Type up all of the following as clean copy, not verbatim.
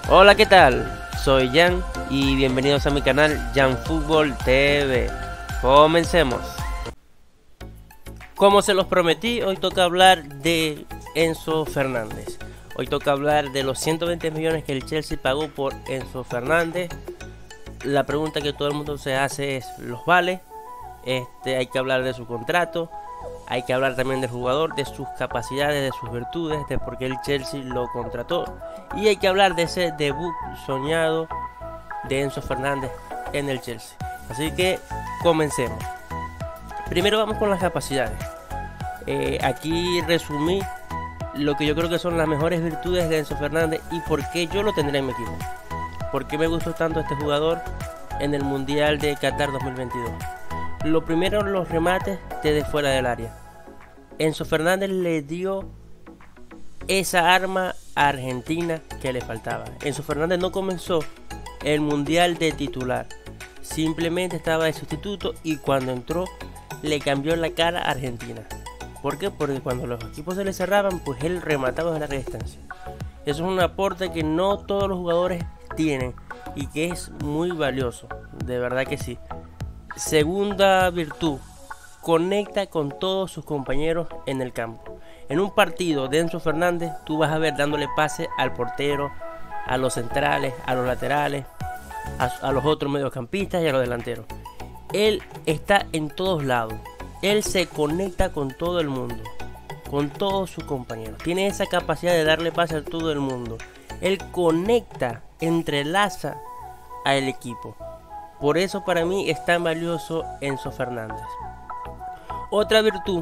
Hola, ¿qué tal? Soy Jan y bienvenidos a mi canal Jan Fútbol TV. Comencemos. Como se los prometí, hoy toca hablar de Enzo Fernández. Hoy toca hablar de los 120 millones que el Chelsea pagó por Enzo Fernández. La pregunta que todo el mundo se hace es, ¿los vale? Hay que hablar de su contrato. Hay que hablar también del jugador, de sus capacidades, de sus virtudes, de por qué el Chelsea lo contrató. Y hay que hablar de ese debut soñado de Enzo Fernández en el Chelsea. Así que comencemos. Primero vamos con las capacidades. Aquí resumí lo que yo creo que son las mejores virtudes de Enzo Fernández y por qué yo lo tendré en mi equipo. ¿Por qué me gustó tanto este jugador en el Mundial de Qatar 2022? Lo primero, los remates desde fuera del área. Enzo Fernández le dio esa arma a Argentina que le faltaba. Enzo Fernández no comenzó el Mundial de titular. Simplemente estaba de sustituto y cuando entró le cambió la cara a Argentina. ¿Por qué? Porque cuando los equipos se le cerraban, pues él remataba desde larga distancia. Eso es un aporte que no todos los jugadores tienen y que es muy valioso. De verdad que sí. Segunda virtud, conecta con todos sus compañeros en el campo. En un partido de Enzo Fernández, tú vas a ver dándole pase al portero, a los centrales, a los laterales, a los otros mediocampistas y a los delanteros. Él está en todos lados. Él se conecta con todo el mundo, con todos sus compañeros. Tiene esa capacidad de darle pase a todo el mundo. Él conecta, entrelaza al equipo. Por eso para mí es tan valioso Enzo Fernández. Otra virtud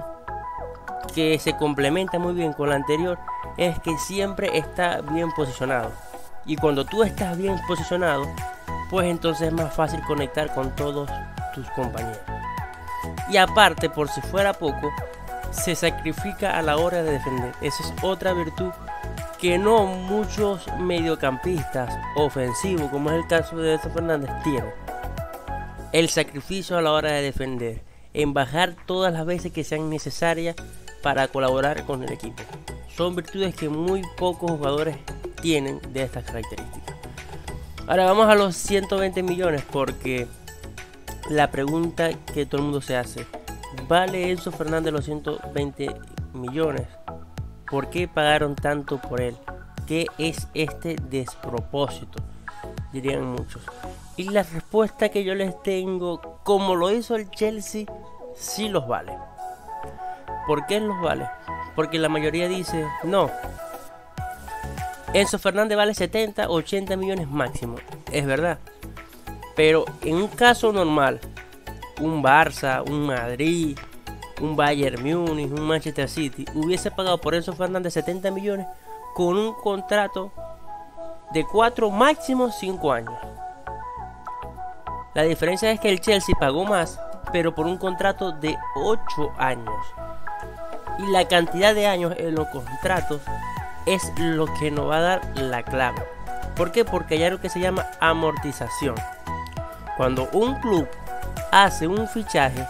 que se complementa muy bien con la anterior es que siempre está bien posicionado. Y cuando tú estás bien posicionado, pues entonces es más fácil conectar con todos tus compañeros. Y aparte, por si fuera poco, se sacrifica a la hora de defender. Esa es otra virtud que no muchos mediocampistas ofensivos, como es el caso de Enzo Fernández, tienen. El sacrificio a la hora de defender, en bajar todas las veces que sean necesarias para colaborar con el equipo. Son virtudes que muy pocos jugadores tienen de estas características. Ahora vamos a los 120 millones porque la pregunta que todo el mundo se hace, ¿vale Enzo Fernández los 120 millones? ¿Por qué pagaron tanto por él? ¿Qué es este despropósito? Dirían muchos. Y la respuesta que yo les tengo, como lo hizo el Chelsea, sí los vale. ¿Por qué los vale? Porque la mayoría dice, no, Enzo Fernández vale 70, 80 millones máximo. Es verdad. Pero en un caso normal, un Barça, un Madrid, un Bayern Múnich, un Manchester City, hubiese pagado por Enzo Fernández 70 millones con un contrato de 4, máximo 5 años. La diferencia es que el Chelsea pagó más, pero por un contrato de 8 años. Y la cantidad de años en los contratos es lo que nos va a dar la clave. ¿Por qué? Porque hay algo que se llama amortización. Cuando un club hace un fichaje,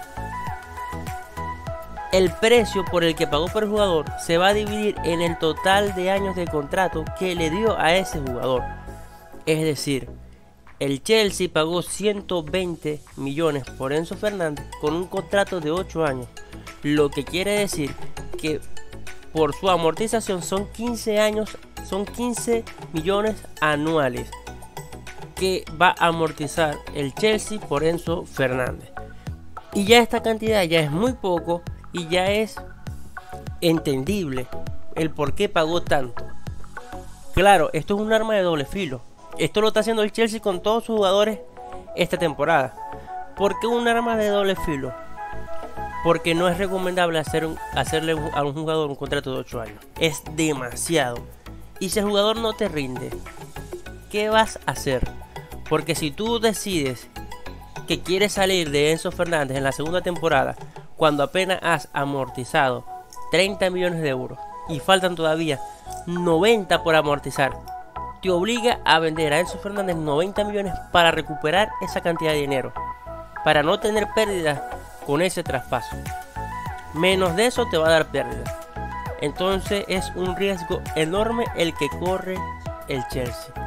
el precio por el que pagó por el jugador se va a dividir en el total de años de contrato que le dio a ese jugador. Es decir, el Chelsea pagó 120 millones por Enzo Fernández con un contrato de 8 años. Lo que quiere decir que por su amortización son 15 años, son 15 millones anuales que va a amortizar el Chelsea por Enzo Fernández. Y ya esta cantidad ya es muy poco y ya es entendible el por qué pagó tanto. Claro, esto es un arma de doble filo. Esto lo está haciendo el Chelsea con todos sus jugadores esta temporada. ¿Por qué un arma de doble filo? Porque no es recomendable hacerle a un jugador un contrato de 8 años. Es demasiado. Y si el jugador no te rinde, ¿qué vas a hacer? Porque si tú decides que quieres salir de Enzo Fernández en la segunda temporada, cuando apenas has amortizado 30 millones de euros y faltan todavía 90 por amortizar, te obliga a vender a Enzo Fernández 90 millones para recuperar esa cantidad de dinero, para no tener pérdidas con ese traspaso. Menos de eso te va a dar pérdidas. Entonces es un riesgo enorme el que corre el Chelsea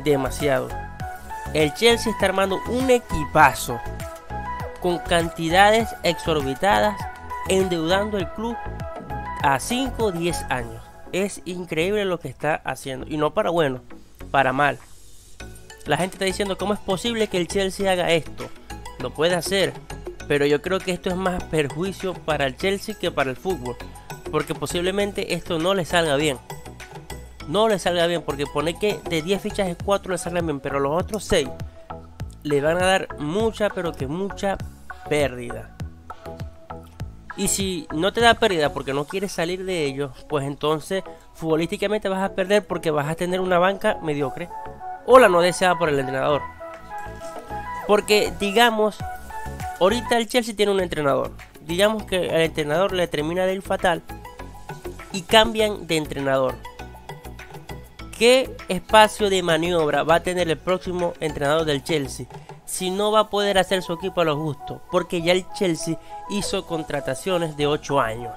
demasiado. El Chelsea está armando un equipazo con cantidades exorbitadas, endeudando el club a 5 o 10 años. Es increíble lo que está haciendo, y no para bueno, para mal. La gente está diciendo, ¿cómo es posible que el Chelsea haga esto? Lo puede hacer, pero yo creo que esto es más perjuicio para el Chelsea que para el fútbol, porque posiblemente esto no le salga bien. No le salga bien, porque pone que de 10 fichajes 4 le salgan bien, pero los otros 6 le van a dar mucha, pero que mucha pérdida. Y si no te da pérdida porque no quieres salir de ellos, pues entonces futbolísticamente vas a perder, porque vas a tener una banca mediocre o la no deseada por el entrenador. Porque digamos, ahorita el Chelsea tiene un entrenador, digamos que el entrenador le termina de ir fatal y cambian de entrenador. ¿Qué espacio de maniobra va a tener el próximo entrenador del Chelsea si no va a poder hacer su equipo a lo justo? Porque ya el Chelsea hizo contrataciones de 8 años.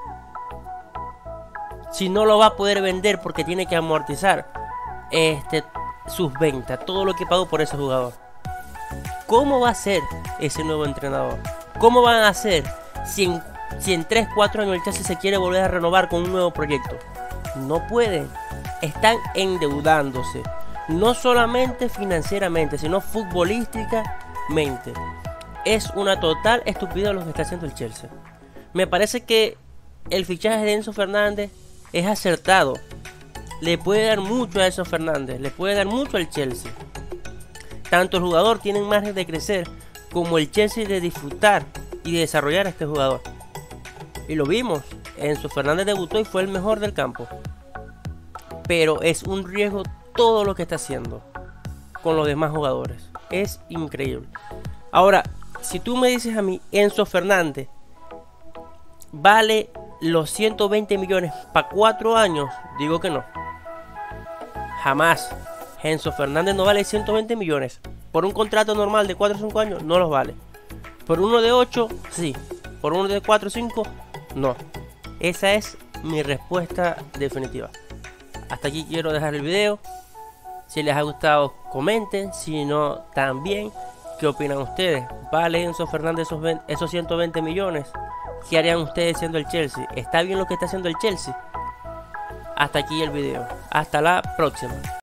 Si no lo va a poder vender porque tiene que amortizar sus ventas, todo lo que pagó por ese jugador. ¿Cómo va a ser ese nuevo entrenador? ¿Cómo van a hacer si en 3-4 años el Chelsea se quiere volver a renovar con un nuevo proyecto? No pueden. Están endeudándose, no solamente financieramente, sino futbolísticamente. Es una total estupidez lo que está haciendo el Chelsea. Me parece que el fichaje de Enzo Fernández es acertado. Le puede dar mucho a Enzo Fernández, le puede dar mucho al Chelsea. Tanto el jugador tiene margen de crecer, como el Chelsea de disfrutar y de desarrollar a este jugador. Y lo vimos, Enzo Fernández debutó y fue el mejor del campo. Pero es un riesgo todo lo que está haciendo con los demás jugadores. Es increíble. Ahora, si tú me dices a mí, Enzo Fernández vale los 120 millones para 4 años, digo que no. Jamás. Enzo Fernández no vale 120 millones. Por un contrato normal de 4 o 5 años, no los vale. Por uno de 8, sí. Por uno de 4 o 5, no. Esa es mi respuesta definitiva. Hasta aquí quiero dejar el video. Si les ha gustado, comenten. Si no, también. ¿Qué opinan ustedes? ¿Vale Enzo Fernández esos 120 millones? ¿Qué harían ustedes siendo el Chelsea? ¿Está bien lo que está haciendo el Chelsea? Hasta aquí el video. Hasta la próxima.